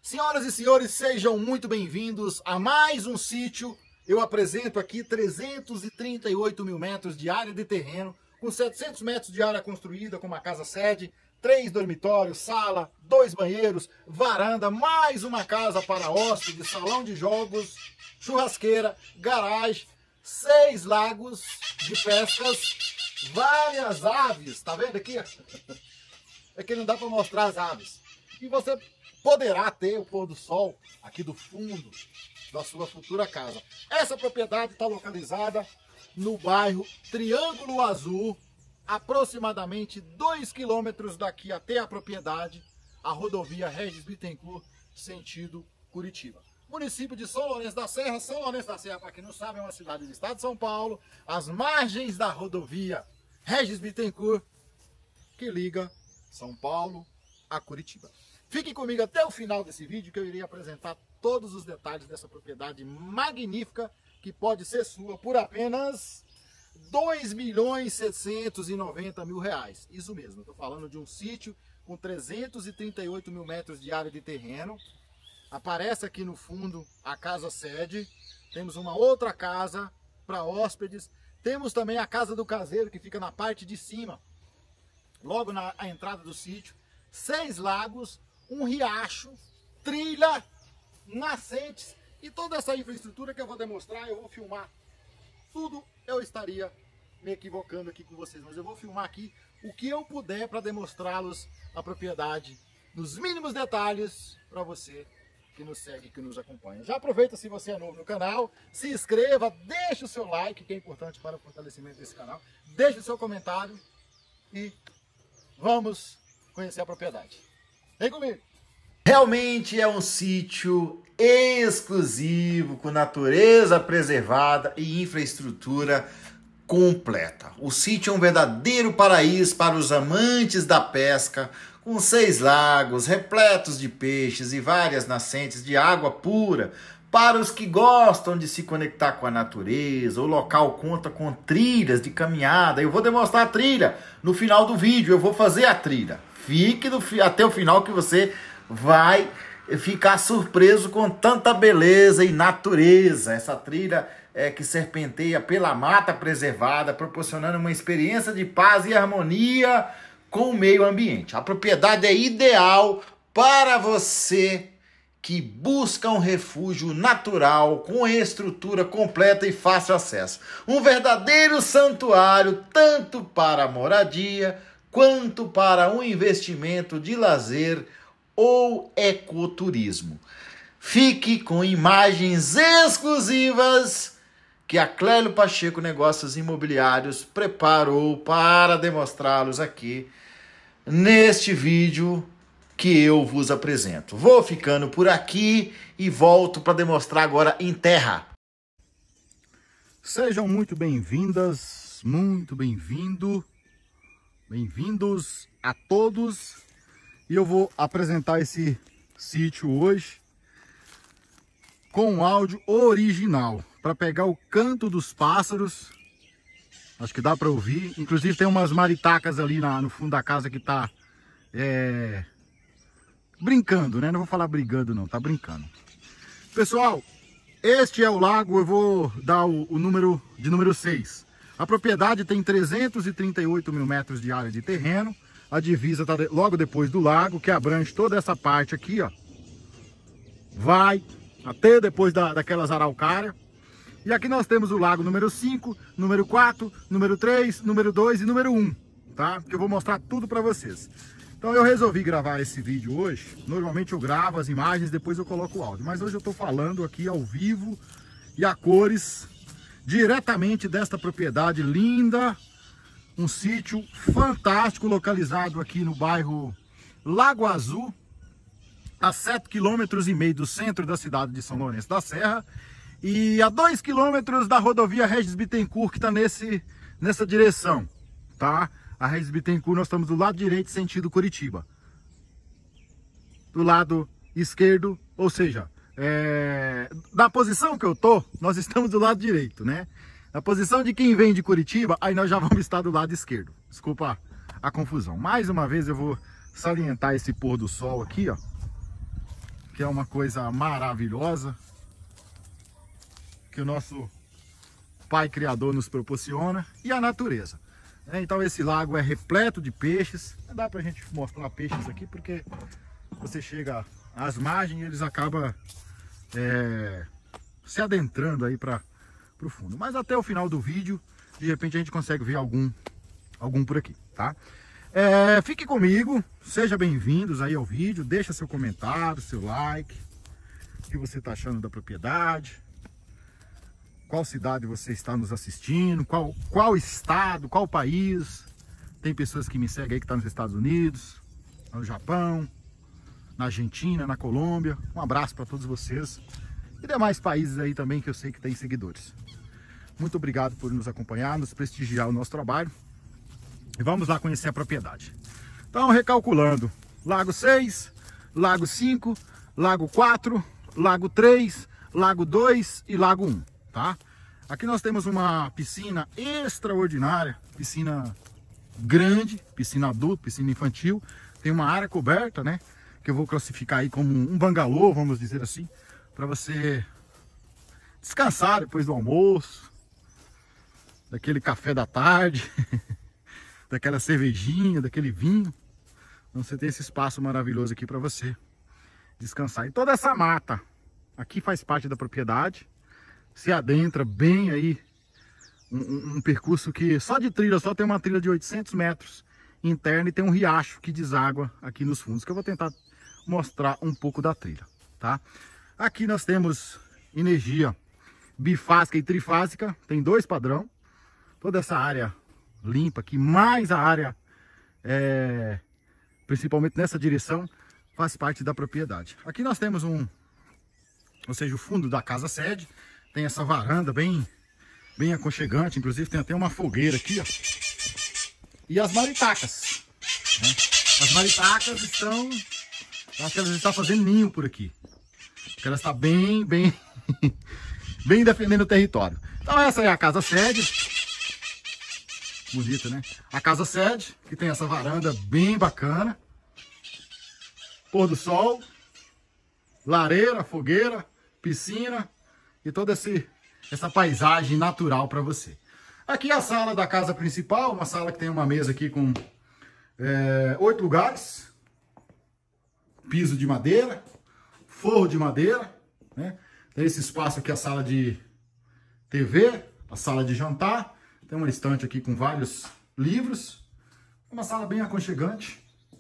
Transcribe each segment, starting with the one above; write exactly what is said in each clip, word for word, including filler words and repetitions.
Senhoras e senhores, sejam muito bem-vindos a mais um sítio. Eu apresento aqui trezentos e trinta e oito mil metros de área de terreno, com setecentos metros de área construída, com uma casa-sede, três dormitórios, sala, dois banheiros, varanda, mais uma casa para hóspedes, salão de jogos, churrasqueira, garagem, seis lagos de pescas, várias aves, tá vendo aqui? É que não dá para mostrar as aves. E você poderá ter o pôr do sol aqui do fundo da sua futura casa. Essa propriedade está localizada no bairro Triângulo Azul, aproximadamente dois quilômetros daqui até a propriedade, a rodovia Regis Bittencourt, sentido Curitiba. Município de São Lourenço da Serra. São Lourenço da Serra, para quem não sabe, é uma cidade do estado de São Paulo, às margens da rodovia Regis Bittencourt, que liga São Paulo a Curitiba. Fiquem comigo até o final desse vídeo, que eu irei apresentar todos os detalhes dessa propriedade magnífica, que pode ser sua por apenas dois milhões setecentos e noventa mil reais. Isso mesmo, estou falando de um sítio com trezentos e trinta e oito mil metros de área de terreno. Aparece aqui no fundo a casa sede. Temos uma outra casa para hóspedes. Temos também a casa do caseiro, que fica na parte de cima, logo na a entrada do sítio. Seis lagos, um riacho, trilha, nascentes e toda essa infraestrutura que eu vou demonstrar, eu vou filmar tudo. Eu estaria me equivocando aqui com vocês, mas eu vou filmar aqui o que eu puder para demonstrá-los a propriedade nos mínimos detalhes para você que nos segue, que nos acompanha. Já aproveita, se você é novo no canal, se inscreva, deixe o seu like, que é importante para o fortalecimento desse canal, deixe o seu comentário e vamos conhecer a propriedade. Vem comigo! Realmente é um sítio exclusivo, com natureza preservada e infraestrutura completa. O sítio é um verdadeiro paraíso para os amantes da pesca, com seis lagos repletos de peixes e várias nascentes de água pura. Para os que gostam de se conectar com a natureza, o local conta com trilhas de caminhada. Eu vou demonstrar a trilha no final do vídeo, eu vou fazer a trilha. Fique do, até o final que você vai ficar surpreso com tanta beleza e natureza. Essa trilha é que serpenteia pela mata preservada, proporcionando uma experiência de paz e harmonia com o meio ambiente. A propriedade é ideal para você que busca um refúgio natural com estrutura completa e fácil acesso. Um verdadeiro santuário, tanto para a moradia quanto para um investimento de lazer ou ecoturismo. Fique com imagens exclusivas que a Clélio Pacheco Negócios Imobiliários preparou para demonstrá-los aqui neste vídeo que eu vos apresento. Vou ficando por aqui e volto para demonstrar agora em terra. Sejam muito bem-vindas, muito bem-vindo, bem-vindos a todos. E eu vou apresentar esse sítio hoje com um áudio original, para pegar o canto dos pássaros. Acho que dá para ouvir. Inclusive tem umas maritacas ali na, no fundo da casa que tá é, brincando, né? Não vou falar brigando não, tá brincando. Pessoal, este é o lago, eu vou dar o, o número de número seis. A propriedade tem trezentos e trinta e oito mil metros de área de terreno. A divisa está logo depois do lago, que abrange toda essa parte aqui, ó. Vai até depois da, daquelas araucárias. E aqui nós temos o lago número cinco, número quatro, número três, número dois e número um, tá? Que eu vou mostrar tudo para vocês. Então eu resolvi gravar esse vídeo hoje. Normalmente eu gravo as imagens, depois eu coloco o áudio. Mas hoje eu estou falando aqui ao vivo e a cores, diretamente desta propriedade linda. Um sítio fantástico, localizado aqui no bairro Lago Azul, a sete quilômetros e meio do centro da cidade de São Lourenço da Serra e a dois quilômetros da rodovia Regis Bittencourt, que está nesse, nessa direção, tá? A Regis Bittencourt, nós estamos do lado direito, sentido Curitiba. Do lado esquerdo, ou seja, é, da posição que eu tô, nós estamos do lado direito, né? Na posição de quem vem de Curitiba, aí nós já vamos estar do lado esquerdo. Desculpa a confusão. Mais uma vez eu vou salientar esse pôr do sol aqui, ó. que é uma coisa maravilhosa, que o nosso Pai Criador nos proporciona, e a natureza. Então esse lago é repleto de peixes. Não dá pra gente mostrar peixes aqui, porque você chega às margens e eles acabam é, se adentrando aí para o fundo. Mas até o final do vídeo, de repente a gente consegue ver algum, algum por aqui, tá? É, fique comigo, seja bem-vindos aí ao vídeo, deixa seu comentário, seu like, o que você está achando da propriedade, qual cidade você está nos assistindo, qual, qual estado, qual país. Tem pessoas que me seguem aí que estão nos Estados Unidos, no Japão, na Argentina, na Colômbia. Um abraço para todos vocês e demais países aí também que eu sei que tem seguidores. Muito obrigado por nos acompanhar, nos prestigiar o nosso trabalho. E vamos lá conhecer a propriedade. Então, recalculando, Lago seis, Lago cinco, Lago quatro, Lago três, Lago dois e Lago um, tá? Aqui nós temos uma piscina extraordinária, piscina grande, piscina adulta, piscina infantil. Tem uma área coberta, né? Que eu vou classificar aí como um bangalô, vamos dizer assim, para você descansar depois do almoço, daquele café da tarde, daquela cervejinha, daquele vinho. Então você tem esse espaço maravilhoso aqui para você descansar. E toda essa mata aqui faz parte da propriedade, se adentra bem aí, um, um, um percurso que só de trilha, só tem uma trilha de oitocentos metros interna e tem um riacho que deságua aqui nos fundos, que eu vou tentar mostrar um pouco da trilha, tá? Aqui nós temos energia bifásica e trifásica, tem dois padrão. Toda essa área limpa aqui, mais a área, é, principalmente nessa direção, faz parte da propriedade. Aqui nós temos um, ou seja, o fundo da casa sede, tem essa varanda bem, bem aconchegante, inclusive tem até uma fogueira aqui, ó. E as maritacas, né? As maritacas estão, acho que elas estão fazendo ninho por aqui, porque elas estão bem, bem, bem defendendo o território. Então essa é a casa sede. Bonita, né? A casa sede, que tem essa varanda bem bacana. Pôr do sol, lareira, fogueira, piscina e toda esse, essa paisagem natural para você. Aqui a sala da casa principal, uma sala que tem uma mesa aqui com é, oito lugares. Piso de madeira, forro de madeira, né? Tem esse espaço aqui, a sala de T V, a sala de jantar. Tem uma estante aqui com vários livros. Uma sala bem aconchegante.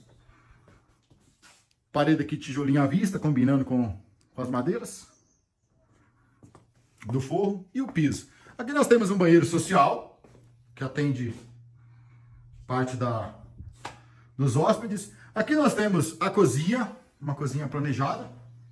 Parede aqui tijolinho à vista, combinando com, com as madeiras do forro e o piso. Aqui nós temos um banheiro social, que atende parte da, dos hóspedes. Aqui nós temos a cozinha, uma cozinha planejada.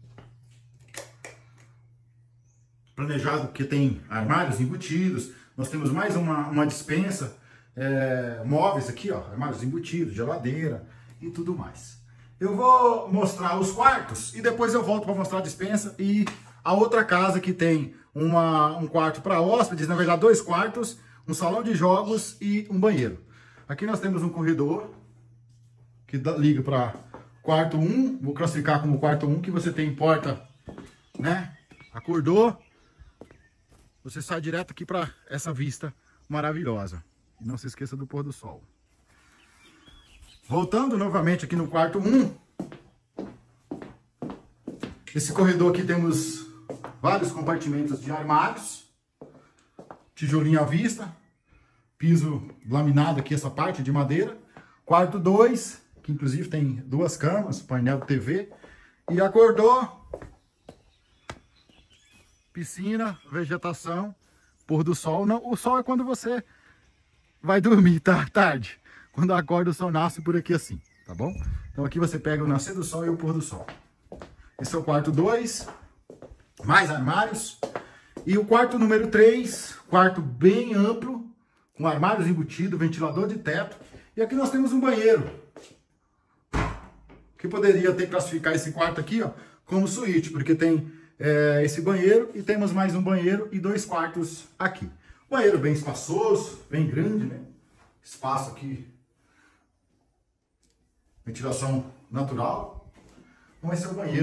Planejado que tem armários embutidos. Nós temos mais uma, uma despensa, é, móveis aqui, ó, armários embutidos, geladeira e tudo mais. Eu vou mostrar os quartos e depois eu volto para mostrar a despensa e a outra casa que tem uma, um quarto para hóspedes, na verdade dois quartos, um salão de jogos e um banheiro. Aqui nós temos um corredor que liga para quarto um, vou classificar como quarto um, que você tem porta, né? Acordou, você sai direto aqui para essa vista maravilhosa. E não se esqueça do pôr do sol. Voltando novamente aqui no quarto um. Esse corredor aqui temos vários compartimentos de armários. Tijolinho à vista. Piso laminado aqui, essa parte de madeira. Quarto dois, que inclusive tem duas camas, painel de T V. E acordou. Piscina, vegetação, pôr do sol. Não, o sol é quando você vai dormir, tá? Tarde. Quando acorda o sol nasce por aqui assim, tá bom? Então aqui você pega o nascer do sol e o pôr do sol. Esse é o quarto dois, mais armários. E o quarto número três, quarto bem amplo, com armários embutidos, ventilador de teto. E aqui nós temos um banheiro, que poderia ter classificar esse quarto aqui, ó, como suíte, porque tem É, esse banheiro e temos mais um banheiro e dois quartos aqui. Banheiro bem espaçoso, bem grande, né? Espaço aqui, ventilação natural. Então esse é o banheiro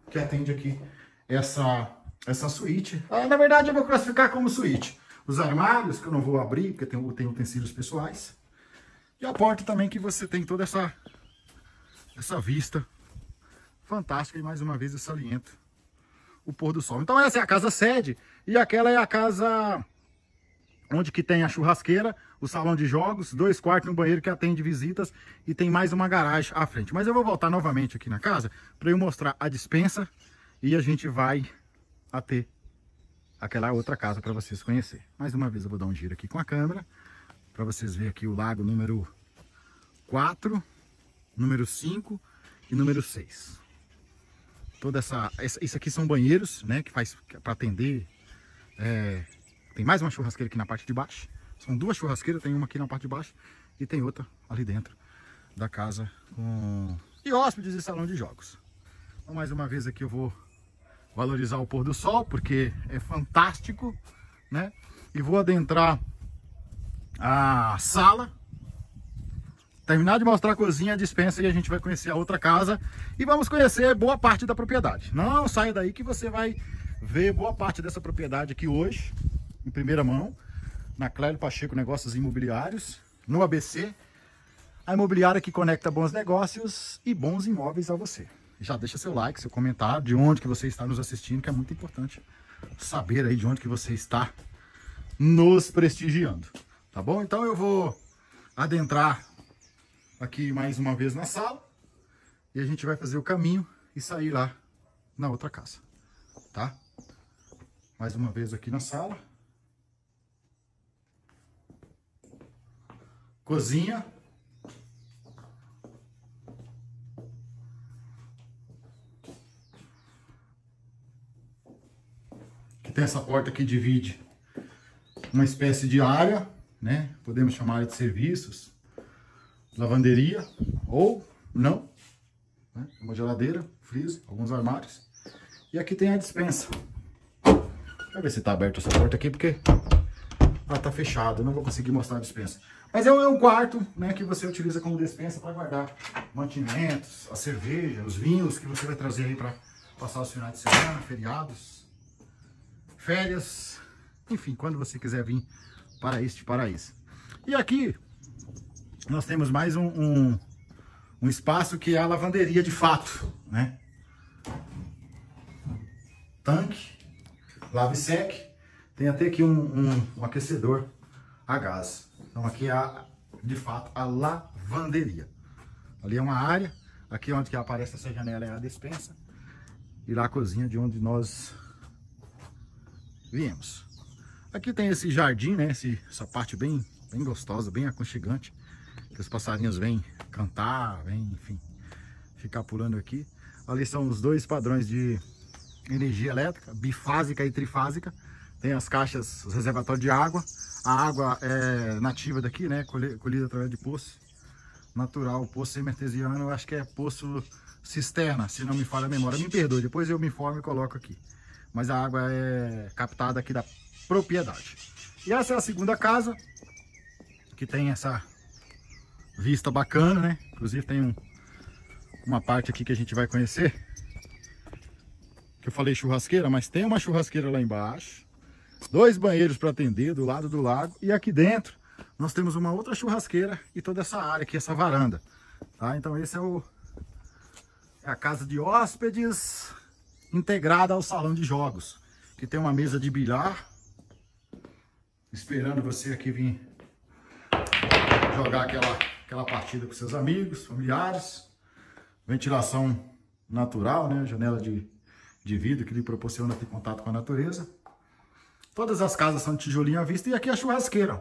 que atende aqui essa, essa suíte. Ah, na verdade, eu vou classificar como suíte. Os armários, que eu não vou abrir, porque tem, tem utensílios pessoais. E a porta também, que você tem toda essa, essa vista fantástica. E mais uma vez eu saliento o pôr do sol. Então essa é a casa sede. E aquela é a casa onde que tem a churrasqueira, o salão de jogos, dois quartos e um banheiro que atende visitas. E tem mais uma garagem à frente. Mas eu vou voltar novamente aqui na casa para eu mostrar a despensa. E a gente vai até aquela outra casa para vocês conhecerem. Mais uma vez eu vou dar um giro aqui com a câmera para vocês verem aqui o lago número quatro, número cinco e número seis. Toda essa, essa isso aqui são banheiros, né, que faz para atender. É, tem mais uma churrasqueira aqui na parte de baixo. São duas churrasqueiras, tem uma aqui na parte de baixo e tem outra ali dentro da casa com e hóspedes e salão de jogos. Então mais uma vez aqui eu vou valorizar o pôr do sol, porque é fantástico, né? E vou adentrar a sala, terminar de mostrar a cozinha, a despensa, e a gente vai conhecer a outra casa e vamos conhecer boa parte da propriedade. Não saia daí que você vai ver boa parte dessa propriedade aqui hoje, em primeira mão, na Clélio Pacheco Negócios Imobiliários, no A B C, a imobiliária que conecta bons negócios e bons imóveis a você. Já deixa seu like, seu comentário, de onde que você está nos assistindo, que é muito importante saber aí de onde que você está nos prestigiando, tá bom? Então eu vou adentrar aqui mais uma vez na sala e a gente vai fazer o caminho e sair lá na outra casa, tá? Mais uma vez aqui na sala. Cozinha. Tem essa porta que divide uma espécie de área, né? Podemos chamar de serviços, lavanderia ou não, né? Uma geladeira, freezer, alguns armários. E aqui tem a despensa. Deixa eu ver se está aberta essa porta aqui, porque ela está fechada, eu não vou conseguir mostrar a despensa. Mas é um quarto, né, que você utiliza como despensa para guardar mantimentos, a cerveja, os vinhos que você vai trazer aí para passar os finais de semana, feriados, férias, enfim, quando você quiser vir para este paraíso. E aqui nós temos mais um, um, um espaço que é a lavanderia de fato, né? Tanque, lave e seque, tem até aqui um, um, um aquecedor a gás. Então aqui é a, de fato a lavanderia. Ali é uma área, aqui onde que aparece essa janela é a despensa e lá a cozinha de onde nós viemos. Aqui tem esse jardim, né? Esse, essa parte bem, bem gostosa, bem aconchegante. Que os passarinhos vêm cantar, vêm, enfim, ficar pulando aqui. Ali são os dois padrões de energia elétrica, bifásica e trifásica. Tem as caixas, os reservatórios de água. A água é nativa daqui, né? Colhida através de poço natural, poço semi-artesiano. Eu acho que é poço cisterna, se não me falha a memória. Me perdoe, depois eu me informo e coloco aqui. Mas a água é captada aqui da propriedade. E essa é a segunda casa, que tem essa vista bacana, né? Inclusive tem um, uma parte aqui que a gente vai conhecer, que eu falei churrasqueira, mas tem uma churrasqueira lá embaixo, dois banheiros para atender do lado do lago, e aqui dentro nós temos uma outra churrasqueira e toda essa área aqui, essa varanda, tá? Então esse é o é a casa de hóspedes integrada ao salão de jogos, que tem uma mesa de bilhar esperando você aqui vir jogar aquela, aquela partida com seus amigos, familiares. Ventilação natural, né? Janela de, de vidro que lhe proporciona ter contato com a natureza. Todas as casas são de tijolinho à vista. E aqui a churrasqueira,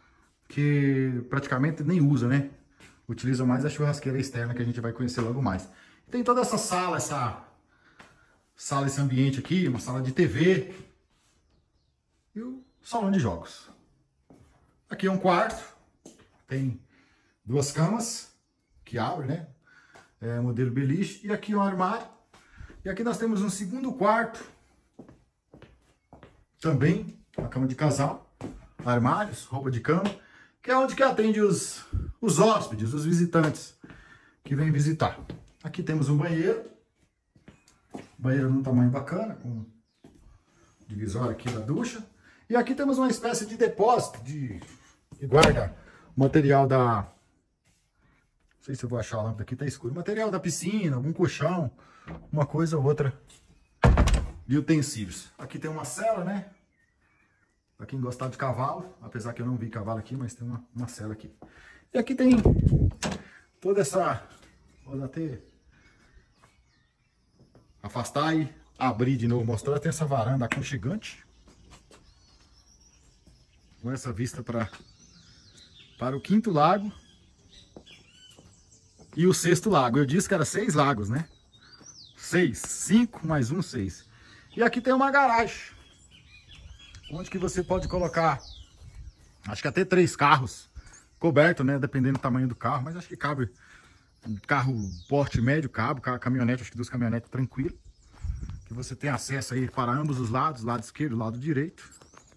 que praticamente nem usa, né? Utiliza mais a churrasqueira externa, que a gente vai conhecer logo mais. Tem toda essa sala, essa sala, esse ambiente aqui, uma sala de T V e o salão de jogos. Aqui é um quarto, tem duas camas que abrem, né? É modelo beliche. E aqui um armário. E aqui nós temos um segundo quarto, também uma cama de casal, armários, roupa de cama, que é onde que atende os, os hóspedes, os visitantes que vêm visitar. Aqui temos um banheiro Banheiro num tamanho bacana, com divisória aqui da ducha. E aqui temos uma espécie de depósito de, que guarda o material da... Não sei se eu vou achar a lâmpada aqui, tá escuro. Material da piscina, algum colchão, uma coisa ou outra de utensílios. Aqui tem uma cela, né? Pra quem gostar de cavalo, apesar que eu não vi cavalo aqui, mas tem uma, uma cela aqui. E aqui tem toda essa... Vou até afastar e abrir de novo, mostrar. Tem essa varanda aconchegante. Com essa vista pra, para o quinto lago. E o sexto lago. Eu disse que era seis lagos, né? Seis. Cinco mais um, seis. E aqui tem uma garagem. Onde que você pode colocar, acho que até três carros. Coberto, né? Dependendo do tamanho do carro. Mas acho que cabe. Um carro porte médio, cabe. Caminhonete, acho que duas caminhonetes tranquilo. Que você tem acesso aí para ambos os lados. Lado esquerdo, lado direito.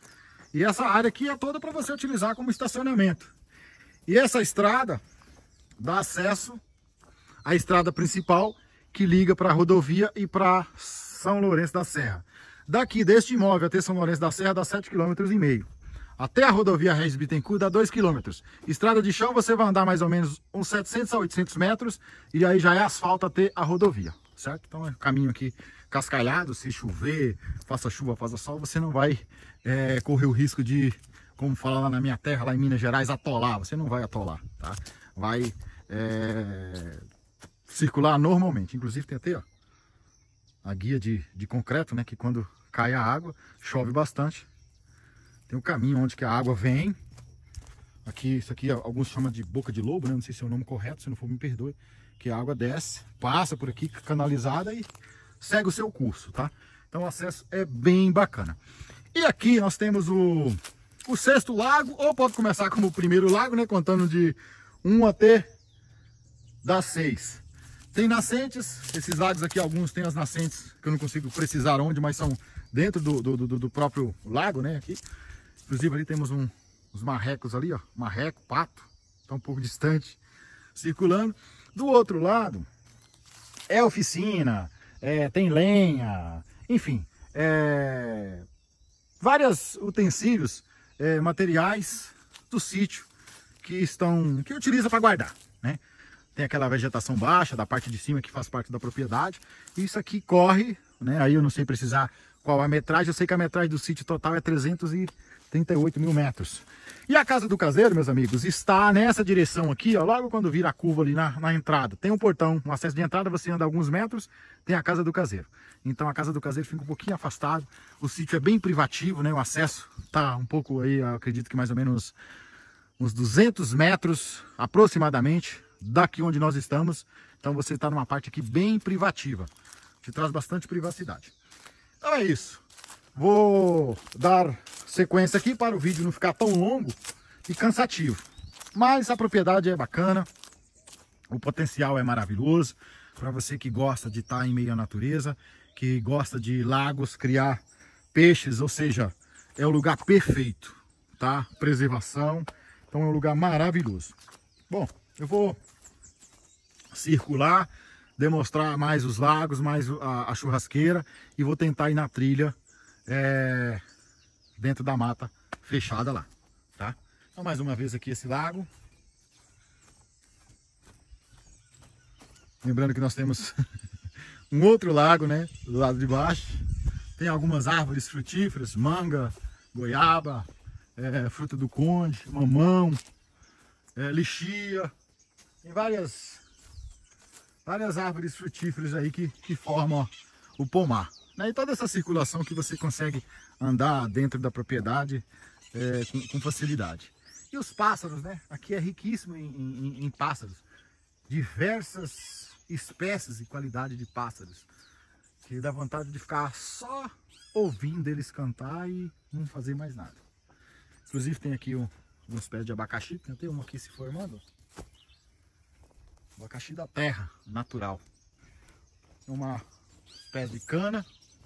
E essa área aqui é toda para você utilizar como estacionamento. E essa estrada dá acesso à estrada principal que liga para a rodovia e para São Lourenço da Serra. Daqui deste imóvel até São Lourenço da Serra dá sete vírgula cinco quilômetros. Até a rodovia Regis Bittencourt dá dois quilômetros. Estrada de chão você vai andar mais ou menos uns setecentos a oitocentos metros e aí já é asfalto até a rodovia, certo? Então é um caminho aqui cascalhado, se chover, faça chuva, faça sol, você não vai é, correr o risco de, como fala lá na minha terra, lá em Minas Gerais, atolar. Você não vai atolar, tá? Vai é, circular normalmente. Inclusive tem até ó, a guia de, de concreto, né? Que quando cai a água, chove bastante. Tem um caminho onde que a água vem. Aqui, isso aqui alguns chamam de boca de lobo, né? Não sei se é o nome correto, se não for me perdoe. Que a água desce, passa por aqui canalizada e segue o seu curso, tá? Então o acesso é bem bacana. E aqui nós temos o, o sexto lago, ou pode começar como o primeiro lago, né? Contando de um até das seis. Tem nascentes, esses lagos aqui, alguns tem as nascentes que eu não consigo precisar onde, mas são dentro do, do, do, do próprio lago, né? Aqui. Inclusive ali temos um, uns marrecos ali, ó. Marreco, pato, tá um pouco distante, circulando. Do outro lado é oficina, é, tem lenha, enfim, é, vários utensílios, é, materiais do sítio que estão, que utiliza para guardar, né? Tem aquela vegetação baixa da parte de cima que faz parte da propriedade. Isso aqui corre, né? Aí eu não sei precisar qual a metragem, eu sei que a metragem do sítio total é trezentos e trinta e oito mil metros. E a casa do caseiro, meus amigos, está nessa direção aqui, ó, logo quando vira a curva ali na, na entrada. Tem um portão, um acesso de entrada, você anda alguns metros, tem a casa do caseiro. Então a casa do caseiro fica um pouquinho afastado, o sítio é bem privativo, né? O acesso tá um pouco aí, eu acredito que mais ou menos uns duzentos metros aproximadamente daqui onde nós estamos. Então você está numa parte aqui bem privativa, te traz bastante privacidade. Então é isso. Vou dar sequência aqui para o vídeo não ficar tão longo e cansativo. Mas a propriedade é bacana, o potencial é maravilhoso. Para você que gosta de estar em meio à natureza, que gosta de lagos, criar peixes, ou seja, é o lugar perfeito, tá? Preservação, então é um lugar maravilhoso. Bom, eu vou circular, demonstrar mais os lagos, mais a, a churrasqueira e vou tentar ir na trilha é, dentro da mata fechada lá, tá? Então mais uma vez aqui esse lago. Lembrando que nós temos um outro lago, né, do lado de baixo. Tem algumas árvores frutíferas, manga, goiaba, é, fruta do conde, mamão, é, lixia. Tem várias, várias árvores frutíferas aí que, que formam o pomar. Né? E toda essa circulação que você consegue andar dentro da propriedade é, com, com facilidade. E os pássaros, né? Aqui é riquíssimo em, em, em pássaros. Diversas espécies e qualidade de pássaros. Que dá vontade de ficar só ouvindo eles cantar e não fazer mais nada. Inclusive tem aqui um, uns pés de abacaxi. Tem até um aqui se formando. Abacaxi da terra, natural. Uma pé de cana.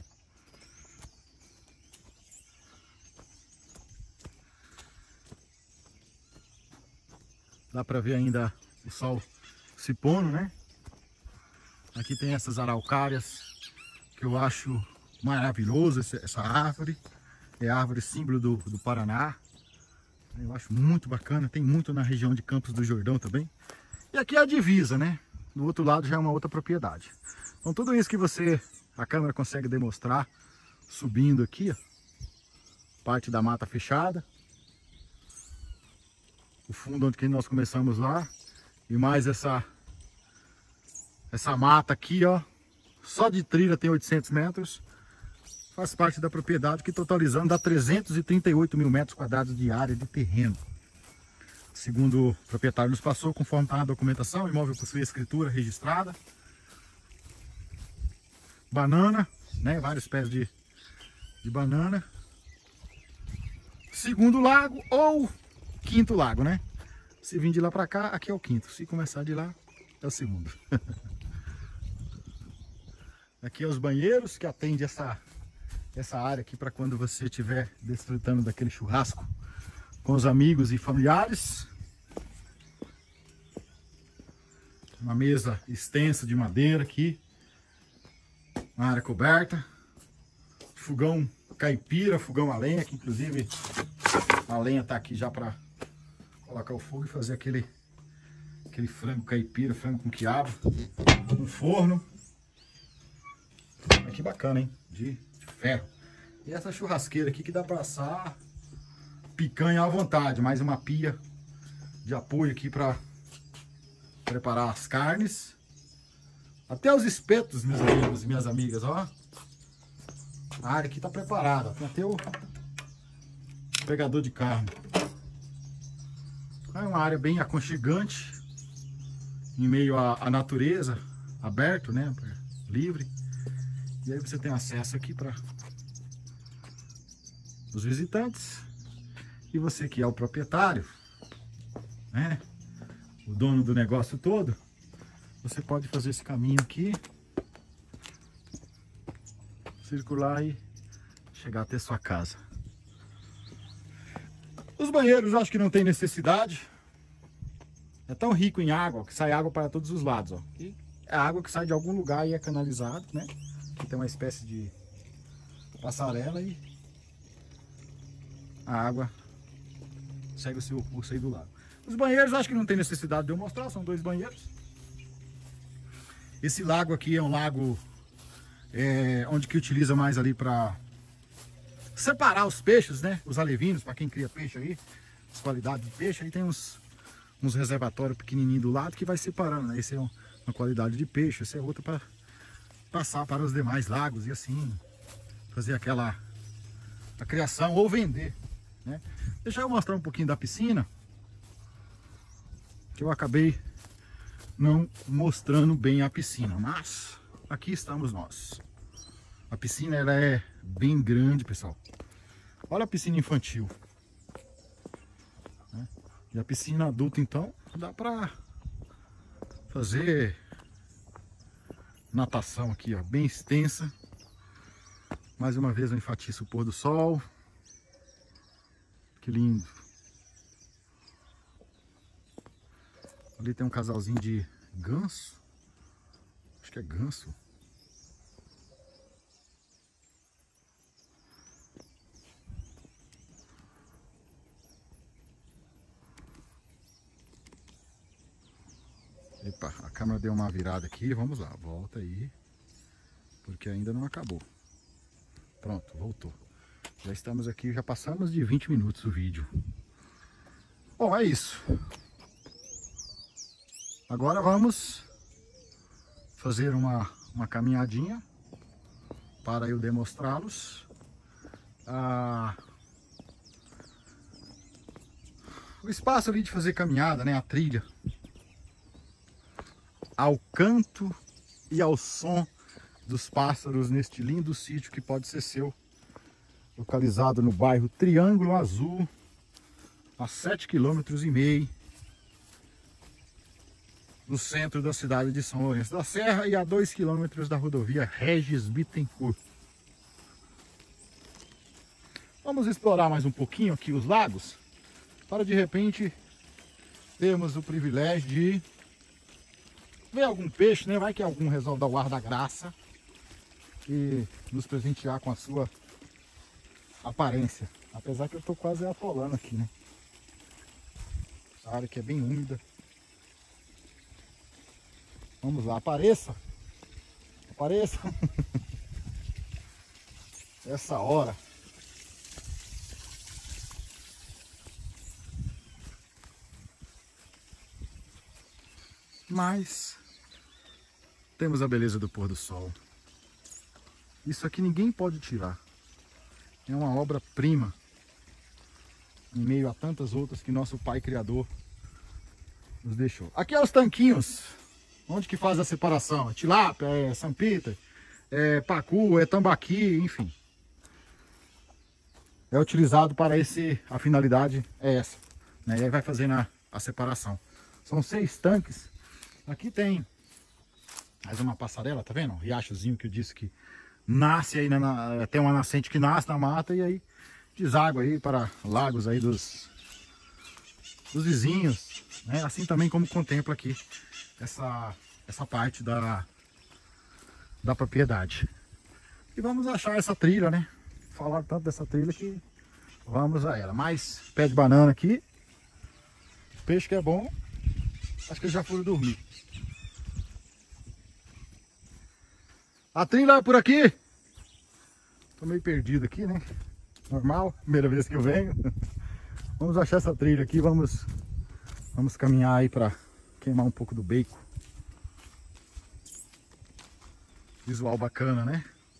Dá para ver ainda o sol se pondo, né? Aqui tem essas araucárias que eu acho maravilhoso, essa árvore. É a árvore símbolo do, do Paraná. Eu acho muito bacana, tem muito na região de Campos do Jordão também. E aqui é a divisa, né? Do outro lado já é uma outra propriedade. Então tudo isso que você, a câmera consegue demonstrar, subindo aqui, ó, parte da mata fechada. O fundo onde que nós começamos lá. E mais essa, essa mata aqui, ó. Só de trilha tem oitocentos metros. Faz parte da propriedade que totalizando dá trezentos e trinta e oito mil metros quadrados de área de terreno. Segundo o proprietário nos passou, conforme está na documentação, o imóvel possui escritura registrada. Banana, né? Vários pés de, de banana. Segundo lago ou quinto lago, né? Se vir de lá para cá, aqui é o quinto. Se começar de lá, é o segundo. Aqui é os banheiros que atende essa, essa área aqui para quando você estiver desfrutando daquele churrasco com os amigos e familiares. Uma mesa extensa de madeira aqui. Uma área coberta. Fogão caipira, fogão a lenha, que inclusive a lenha tá aqui já para colocar o fogo e fazer aquele, aquele frango caipira, frango com quiabo. Um forno. Que bacana, hein? De, de ferro. E essa churrasqueira aqui que dá para assar picanha à vontade. Mais uma pia de apoio aqui para preparar as carnes. Até os espetos, meus amigos e minhas amigas, ó. A área aqui tá preparada. Tem até o pegador de carne. É uma área bem aconchegante, em meio à, à natureza, aberto, né? Livre. E aí você tem acesso aqui para os visitantes. E você que é o proprietário, né? O dono do negócio todo, você pode fazer esse caminho aqui, circular e chegar até sua casa. Os banheiros eu acho que não tem necessidade. É tão rico em água que sai água para todos os lados, ó. E é água que sai de algum lugar e é canalizado, né? Aqui tem uma espécie de passarela e a água segue o seu curso aí do lado. Os banheiros acho que não tem necessidade de eu mostrar, são dois banheiros. Esse lago aqui é um lago é, onde que utiliza mais ali para separar os peixes, né? Os alevinos, para quem cria peixe aí, as qualidades de peixe. Aí tem uns, uns reservatórios pequenininhos do lado que vai separando, né? Esse é uma qualidade de peixe, esse é outro para passar para os demais lagos e assim fazer aquela a criação ou vender, né? Deixa eu mostrar um pouquinho da piscina, que eu acabei não mostrando bem a piscina, mas aqui estamos nós. A piscina ela é bem grande, pessoal. Olha a piscina infantil, né? E a piscina adulta então dá para fazer natação aqui, ó, bem extensa. Mais uma vez eu enfatizo o pôr do sol. Que lindo. Ali tem um casalzinho de ganso. Acho que é ganso. Epa, a câmera deu uma virada aqui, vamos lá, volta aí, porque ainda não acabou. Pronto, voltou. Já estamos aqui, já passamos de vinte minutos o vídeo. Bom, é isso. Agora vamos fazer uma, uma caminhadinha para eu demonstrá-los ah, o espaço ali de fazer caminhada, né, a trilha. Ao canto e ao som dos pássaros neste lindo sítio que pode ser seu, localizado no bairro Triângulo Azul, a sete quilômetros e meio do centro da cidade de São Lourenço da Serra e a dois quilômetros da rodovia Regis Bittencourt. Vamos explorar mais um pouquinho aqui os lagos, para de repente termos o privilégio de ver algum peixe, né? Vai que algum resolve dar o ar da graça e nos presentear com a sua aparência. Apesar que eu tô quase atolando aqui, né? Essa área aqui é bem úmida. Vamos lá, apareça! Apareça! Essa hora. Mas temos a beleza do pôr do sol. Isso aqui ninguém pode tirar. É uma obra-prima em meio a tantas outras que nosso Pai Criador nos deixou. Aqui é os tanquinhos. Onde que faz a separação? É tilápia, é São Peter, é pacu, é tambaqui, enfim. É utilizado para esse, a finalidade é essa, né? E aí vai fazendo a, a separação. São seis tanques. Aqui tem mais uma passarela, tá vendo? Um riachozinho que eu disse que nasce aí, na, na, tem uma nascente que nasce na mata e aí deságua aí para lagos aí dos, dos vizinhos, né? Assim também como contempla aqui essa, essa parte da, da propriedade. E vamos achar essa trilha, né? Falar tanto dessa trilha que vamos a ela. Mais pé de banana aqui. Peixe que é bom. Acho que eles já foram dormir. A trilha é por aqui. Tô meio perdido aqui, né? Normal, primeira vez que eu venho. Vamos achar essa trilha aqui. Vamos, vamos caminhar aí para queimar um pouco do bacon. Visual bacana, né?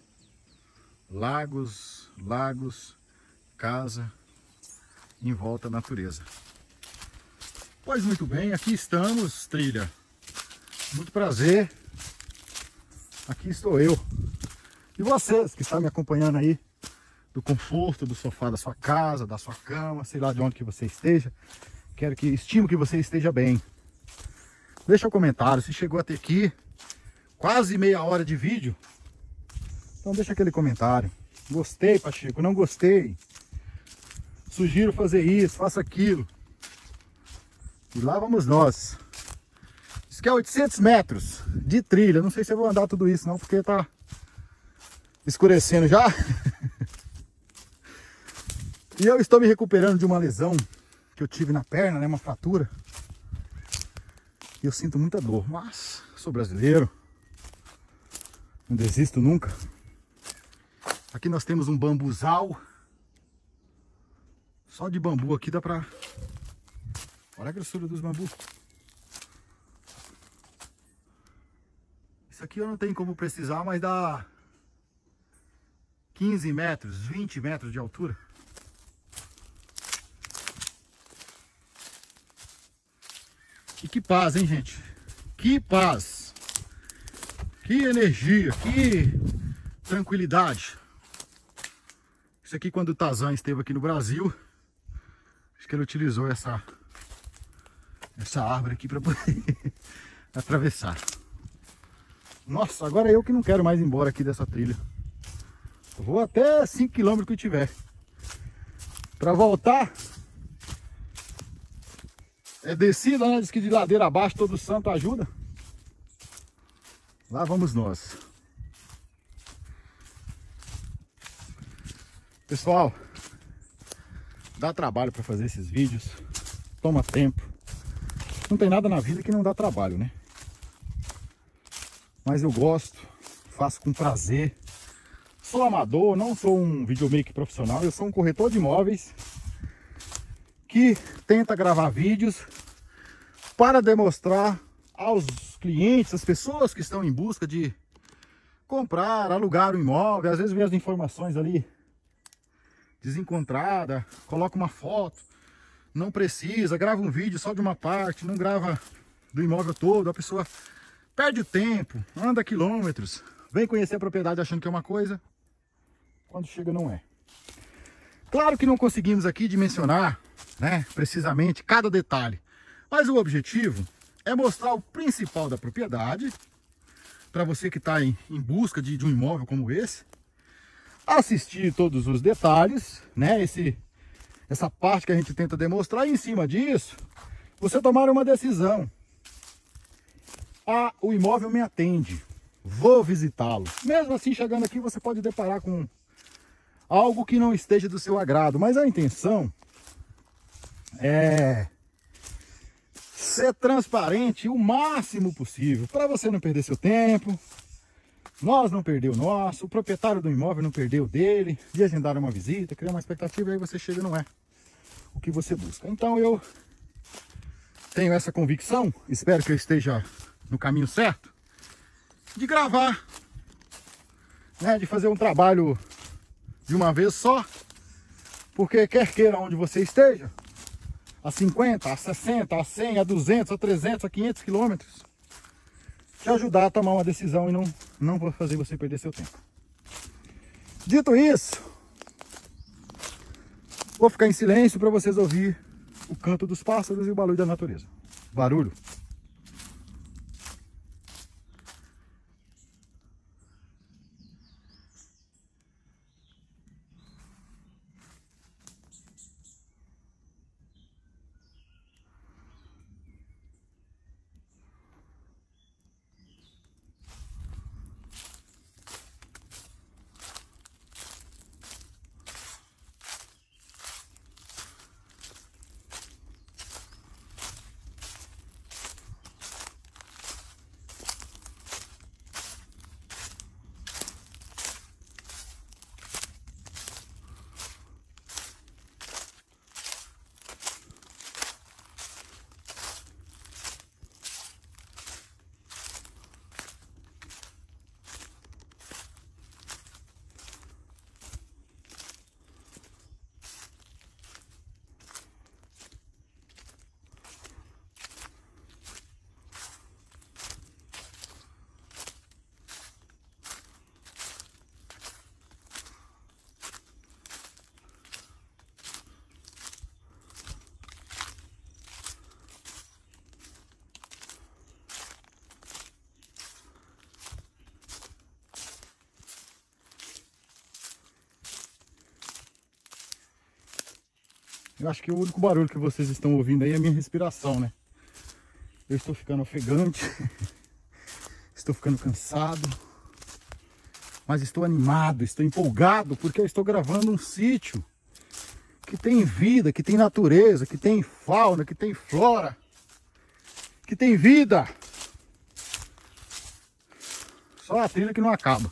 Lagos, lagos, casa, em volta à natureza. Pois muito bem, aqui estamos, trilha. Muito prazer. Aqui estou eu. E vocês que estão me acompanhando aí, do conforto do sofá da sua casa, da sua cama, sei lá de onde que você esteja. Quero que, estimo que você esteja bem. Deixa um comentário, se chegou até aqui, quase meia hora de vídeo. Então deixa aquele comentário. Gostei, Pacheco, não gostei. Sugiro fazer isso, faça aquilo. E lá vamos nós. Isso aqui é oitocentos metros de trilha. Não sei se eu vou andar tudo isso não, porque tá escurecendo já. E eu estou me recuperando de uma lesão que eu tive na perna, né? Uma fratura. E eu sinto muita dor, mas sou brasileiro. Não desisto nunca. Aqui nós temos um bambuzal. Só de bambu aqui dá pra... Olha a grossura dos bambus. Isso aqui eu não tenho como precisar, mas dá quinze metros, vinte metros de altura. E que paz, hein, gente? Que paz! Que energia, que tranquilidade. Isso aqui quando o Tarzan esteve aqui no Brasil, acho que ele utilizou essa, essa árvore aqui para poder atravessar. Nossa, agora eu que não quero mais ir embora aqui dessa trilha. Eu vou até cinco quilômetros que tiver. Para voltar, é descida, né? Diz que de ladeira abaixo todo santo ajuda. Lá vamos nós. Pessoal, dá trabalho para fazer esses vídeos, toma tempo. Não tem nada na vida que não dá trabalho, né? Mas eu gosto, faço com prazer. Sou amador, não sou um videomaker profissional, eu sou um corretor de imóveis que tenta gravar vídeos para demonstrar aos clientes, às pessoas que estão em busca de comprar, alugar um imóvel. Às vezes vem as informações ali desencontrada, coloca uma foto, não precisa, grava um vídeo só de uma parte, não grava do imóvel todo, a pessoa perde o tempo, anda quilômetros, vem conhecer a propriedade achando que é uma coisa, quando chega não é. Claro que não conseguimos aqui dimensionar, né, precisamente cada detalhe, mas o objetivo é mostrar o principal da propriedade, para você que está em, em busca de, de um imóvel como esse, assistir todos os detalhes, né? Esse, essa parte que a gente tenta demonstrar, e em cima disso, você tomar uma decisão. Ah, o imóvel me atende. vou visitá-lo. Mesmo assim, chegando aqui, você pode deparar com algo que não esteja do seu agrado, mas a intenção é ser transparente o máximo possível, para você não perder seu tempo, nós não perder o nosso, o proprietário do imóvel não perder o dele, de agendar uma visita, criar uma expectativa, e aí você chega e não é o que você busca. Então eu tenho essa convicção, espero que eu esteja no caminho certo, de gravar, né, de fazer um trabalho de uma vez só, porque quer queira onde você esteja, a cinquenta, a sessenta, a cem, a duzentos, a trezentos, a quinhentos quilômetros, te ajudar a tomar uma decisão e não, não vou fazer você perder seu tempo. Dito isso, vou ficar em silêncio para vocês ouvir o canto dos pássaros e o barulho da natureza. Barulho. Eu acho que o único barulho que vocês estão ouvindo aí é a minha respiração, né? Eu estou ficando ofegante, estou ficando cansado, mas estou animado, estou empolgado, porque eu estou gravando um sítio que tem vida, que tem natureza, que tem fauna, que tem flora, que tem vida. Só a trilha que não acaba.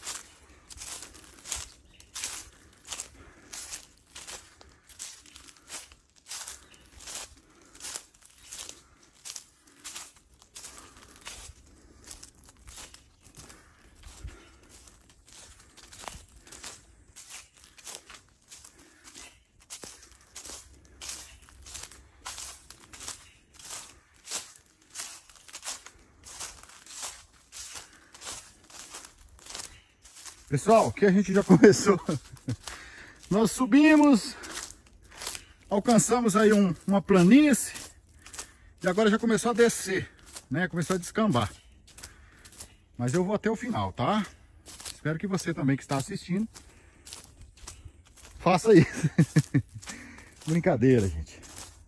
Pessoal, que a gente já começou. Nós subimos, alcançamos aí um, uma planície e agora já começou a descer, né? Começou a descambar. Mas eu vou até o final, tá? Espero que você também que está assistindo faça isso. Brincadeira, gente.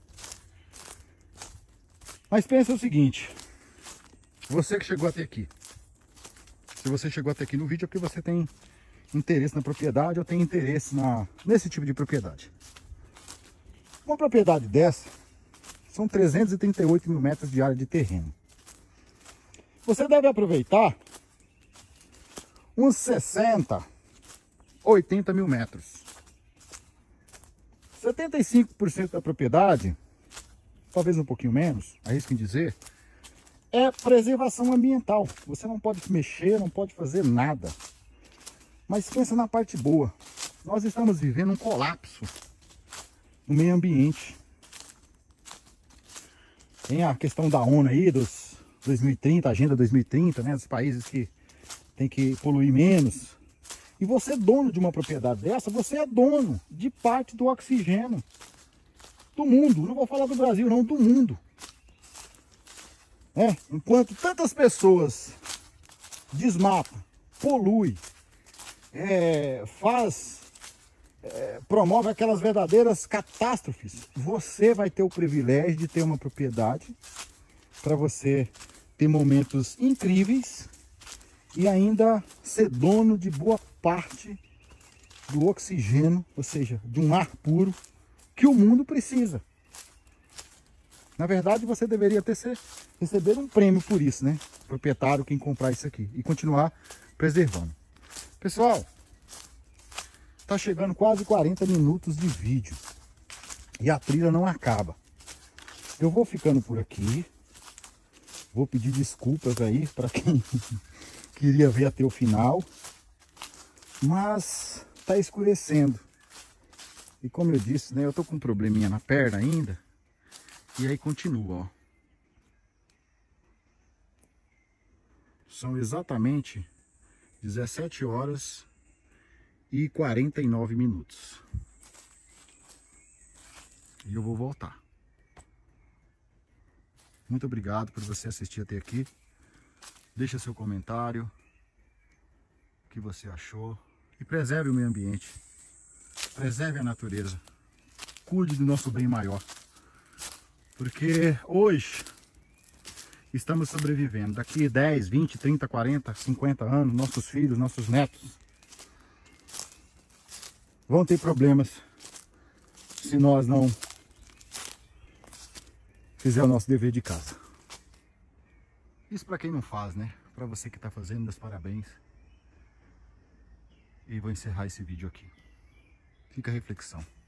Mas pensa o seguinte, você que chegou até aqui. Se você chegou até aqui no vídeo é porque você tem interesse na propriedade ou tem interesse na, nesse tipo de propriedade. Uma propriedade dessa são trezentos e trinta e oito mil metros de área de terreno. Você deve aproveitar uns sessenta, oitenta mil metros. setenta e cinco por cento da propriedade, talvez um pouquinho menos, arrisco em dizer, é preservação ambiental. Você não pode mexer, não pode fazer nada. Mas pensa na parte boa. Nós estamos vivendo um colapso no meio ambiente. Tem a questão da ONU aí, dos dois mil e trinta, Agenda dois mil e trinta, né? Dos países que tem que poluir menos. E você é dono de uma propriedade dessa, você é dono de parte do oxigênio do mundo. Não vou falar do Brasil, não, do mundo. É, enquanto tantas pessoas desmatam, poluem, é, faz, é, promove aquelas verdadeiras catástrofes, você vai ter o privilégio de ter uma propriedade para você ter momentos incríveis e ainda ser dono de boa parte do oxigênio, ou seja, de um ar puro que o mundo precisa. Na verdade, você deveria ter ser, receber um prêmio por isso, né? Proprietário, quem comprar isso aqui, e continuar preservando. Pessoal, tá chegando quase quarenta minutos de vídeo e a trilha não acaba. Eu vou ficando por aqui. Vou pedir desculpas aí para quem queria ver até o final. Mas tá escurecendo. E como eu disse, né, eu tô com um probleminha na perna ainda. E aí continua, ó. São exatamente dezessete horas e quarenta e nove minutos. E eu vou voltar. Muito obrigado por você assistir até aqui. Deixa seu comentário. O que você achou. E preserve o meio ambiente. Preserve a natureza. Cuide do nosso bem maior. Porque hoje estamos sobrevivendo. Daqui dez, vinte, trinta, quarenta, cinquenta anos, nossos filhos, nossos netos vão ter problemas se nós não fizer o nosso dever de casa. Isso para quem não faz, né? Para você que está fazendo, meus parabéns. E vou encerrar esse vídeo aqui. Fica a reflexão.